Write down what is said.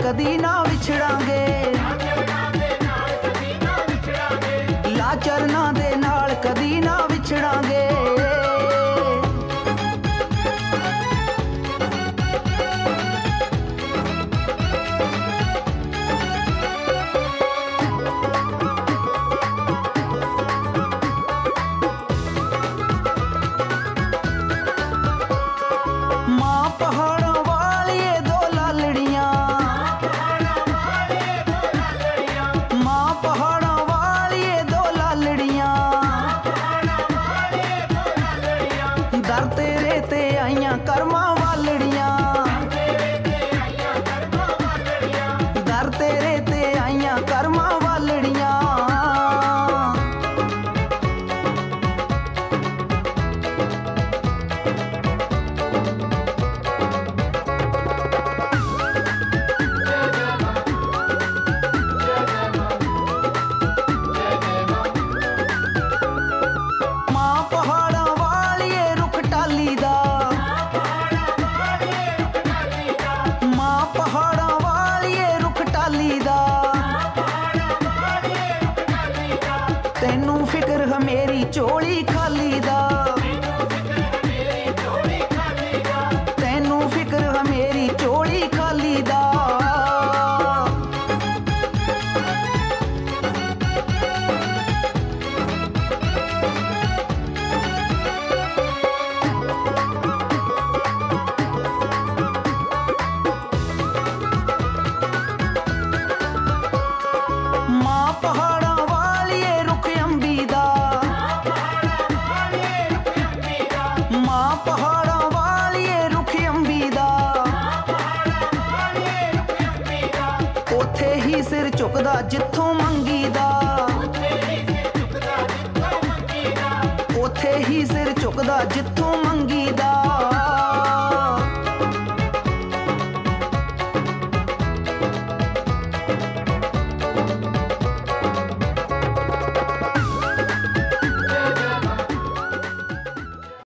कदी ना विछड़ांगे, ला चरना दे नाल कदी ना विछड़ांगे। माँ पहाड़ों वाली दो लालड़ियाँ, माँ पहाड़ों वाली दो लालड़ियाँ, दर तेरे ते आइयां कर्मा वालड़ियाँ, दर तेरे ते आइयां कर्मा वालड़ियाँ। माँ पहाड़ां वालिए रुख टाली दा, माँ पहाड़ां वालिए रुख टाली दा, तेनू फिक्र है मेरी चोली खाली दा, तेनू फिक्र है मेरी चोली खाली दा। माँ पहाड़ां वालिए रुख अंबी दा, माँ पहाड़ां वालिए रुख अंबी दा, ओथे ही सिर झुकदा जिथों मंगी दा, ओथे ही सिर झुकदा जिथों